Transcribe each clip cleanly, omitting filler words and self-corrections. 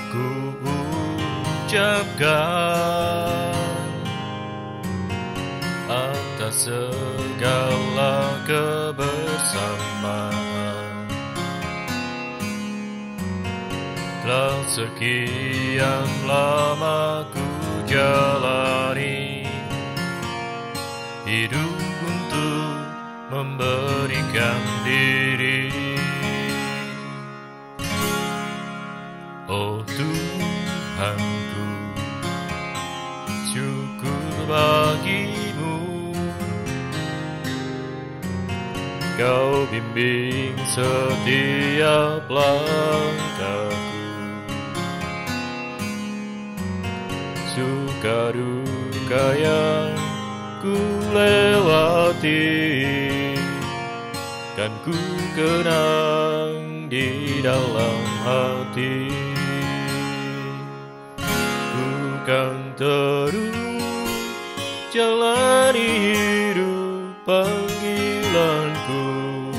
Ku ucapkan atas segala kebersamaan. Telah sekian lama ku jalani hidup untuk memberikan diri. Oh Tuhanku, syukur bagimu. Kau bimbing setiap langkahku. Suka duka yang ku lewati, kan ku kenang di dalam hati. Ku kan terus jalani hidup panggilanku,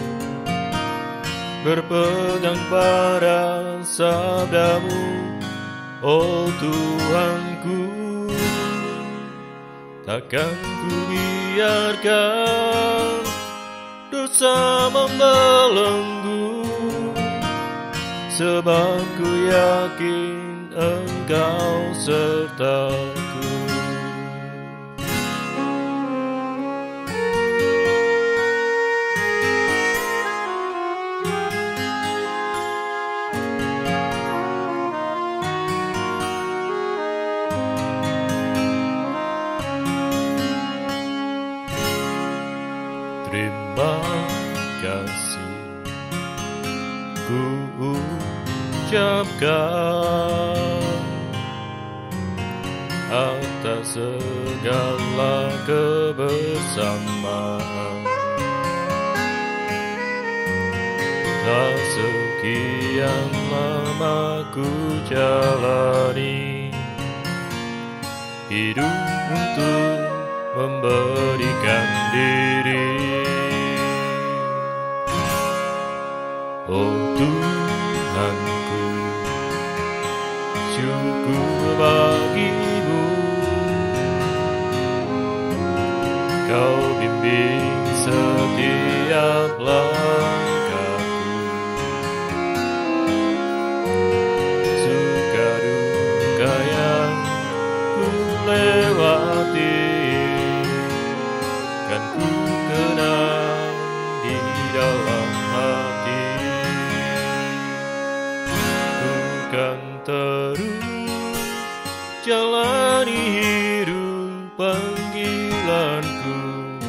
berpegang pada sabdamu, oh Tuhanku. Takkan ku biarkan dosa membelenggu, sebab ku yakin Engkau sertaku. Terima kasih ku ucapkan atas segala kebersamaan. Telah sekian lama ku jalani hidup untuk memberikan diri. Oh Tuhanku, syukur bagimu. Kau bimbing setiap langkahku. Suka duka yang ku lewati, kan ku kenang di dalam hati. Ku kan terus jalani hidup panggilanku,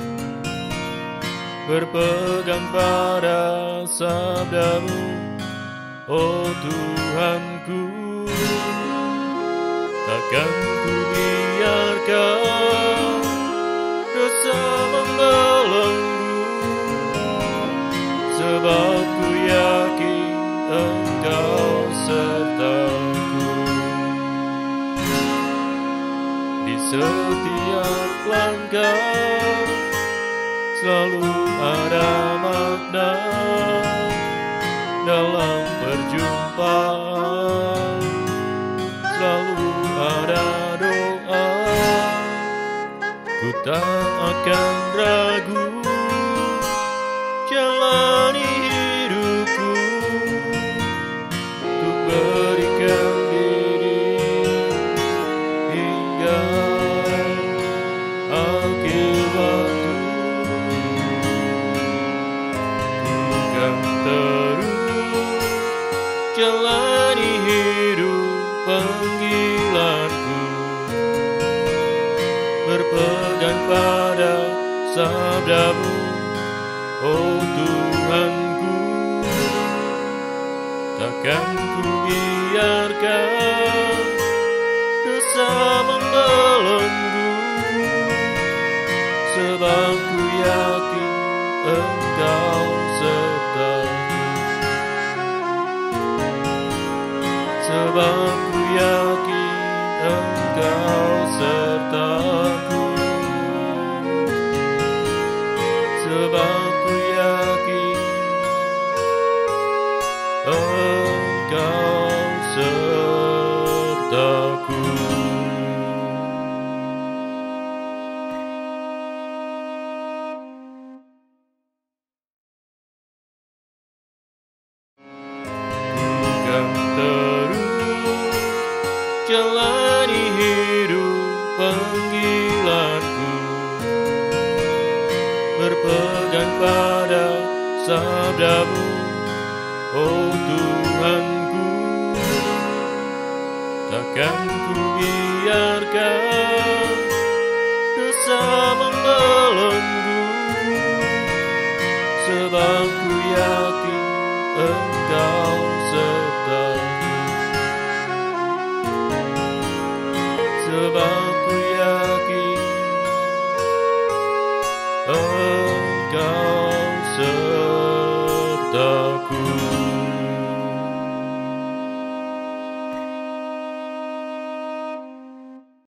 berpegang pada sabdamu, oh Tuhanku. Takkan ku biarkan dosa membelenggu, sebab ku yakin Engkau sertaku. Di setiap langkah selalu ada makna, dalam perjumpaan selalu ada doa. Ku tak akan ragu jalani hidupku, ku berikan diri hingga akhir waktu. Ku kan terus jalani hidup panggilanku, berpegang pada sabdamu, oh Tuhanku. Takkan ku biarkan dosa membelenggu, sebab ku yakin Engkau sertaku. Sebab ku yakin Engkau sertaku. Sebab ku yakin Engkau sertaku. sertaku. Bukan terus jalani hidup panggilanku, berpegang pada sabdamu, oh Tuhanku. Takkan ku biarkan dosa membelenggu, sebab ku yakin Engkau sertaku. Sebab ku yakin Engkau sertaku.